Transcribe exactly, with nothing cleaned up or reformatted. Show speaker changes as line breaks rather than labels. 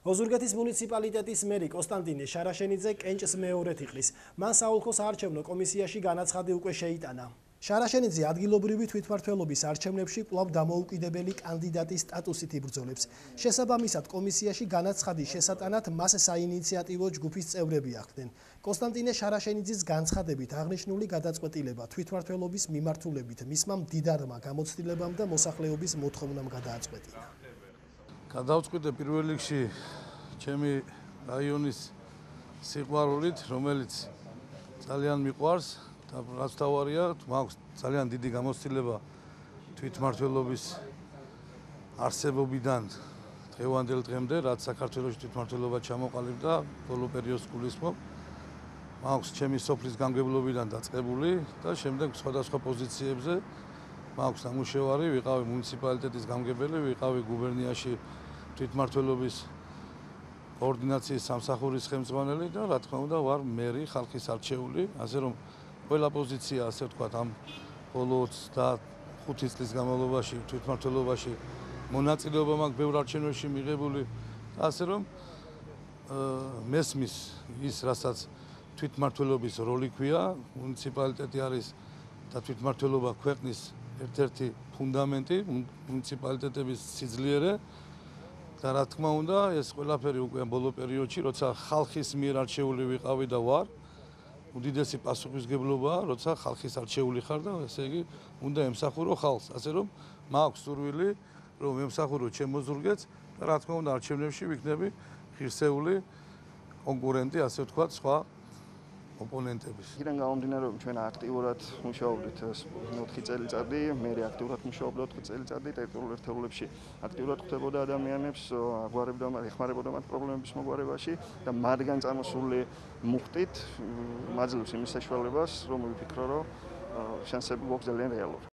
ოზურგეთის მუნიციპალიტეტის მერი კონსტანტინე შარაშენიძე კენჭს მეორედ იყრის. მან საოლქო საარჩევნო კომისიაში განაცხადი უკვე შეიტანა. შარაშენიძე ადგილობრივი თვითმმართველობის არჩევნებში კვლავ დამოუკიდებელი კანდიდატის სტატუსით იბრძოლებს. შესაბამისად, კომისიაში განაცხადის შესატანად მას საინიციატივო ჯგუფის წევრები ახდენ. კონსტანტინე შარაშენიძის განცხადებით აღნიშნული გადაწყვეტილება თვითმმართველობის მიმართულებით მისმა მდიდარმა გამოცდილებამ და მოსახლეობის მოთხოვნამ გადააწყვეტინა.
გადავწყვიტე პირველ რიგში ჩემი რაიონის სიყვარულით, რომელიც ძალიან მიყვარს და რაც თავარია, მაქვს ძალიან დიდი გამოცდილება თვითმმართველობის არსებობიდან დღევანდელ დღემდე, რაც საქართველოს თვითმმართველობა ჩამოყალიბდა ბოლო პერიოდს გულისხმობ. მაქვს ჩემი სოფლის გამგებლობიდან დაწყებული და შემდეგ სხვადასხვა პოზიციებზე მაქვს ნამუშევარი, ვიყავი მუნიციპალიტეტის გამგებელი, ვიყავი გუბერნიაში თვითმმართველობის კოორდინაციის სამსახურის ხელმძღვანელი და რა თქმა უნდა ვარ მერი ხალხის არჩეული, ასე რომ ყველა პოზიცია, ასე ვთქვათ, ამ ბოლო ოცდახუთი წლის განმავლობაში თვითმმართველობაში მონაწილეობა მაქვს ბევრ არჩევნებში მიღებული, ასე რომ მესმის ის, რასაც თვითმმართველობის როლი ქვია, მუნიციპალიტეტი არის და თვითმმართველობა ქვეყნის ერთ-ერთი ფუნდამენტი, მუნიციპალიტეტების სიძლიერე. და რა თქმა უნდა, ეს ყველაფერი უკვე ბოლო პერიოდში, როცა ხალხის მიერ არჩეული ვიყავი და ვარ, უდიდესი პასუხისმგებლობაა, როცა ხალხის არჩეული ხარ და ესე იგი უნდა ემსახურო ხალხს. ასე რომ მაქვს სურვილი, რომ ემსახურო ჩემ მოზურგეთს და რა თქმა უნდა, არჩევნებში ვიქნები ღირსეული კონკურენტი, ასე ვთქვათ, სხვა ოპონენტების.
იქიდან გამომდინარე, რომ ჩვენ აქტიურად მუშაობდით ოთხი წელიწადი, მე აქტიურად მუშაობდი ოთხი წელიწადი ტერიტორიულ ერთეულებში, აქტიურად ხვდებოდა ადამიანებს, აგვარებდა, ეხმარებოდა მათ პრობლემების მოგვარებაში და მათგან წამოსული მუხტით მაძლევს იმის საშუალებას, რომ ვიფიქრო, რომ შანსები გვაქვს ძალიან რეალური.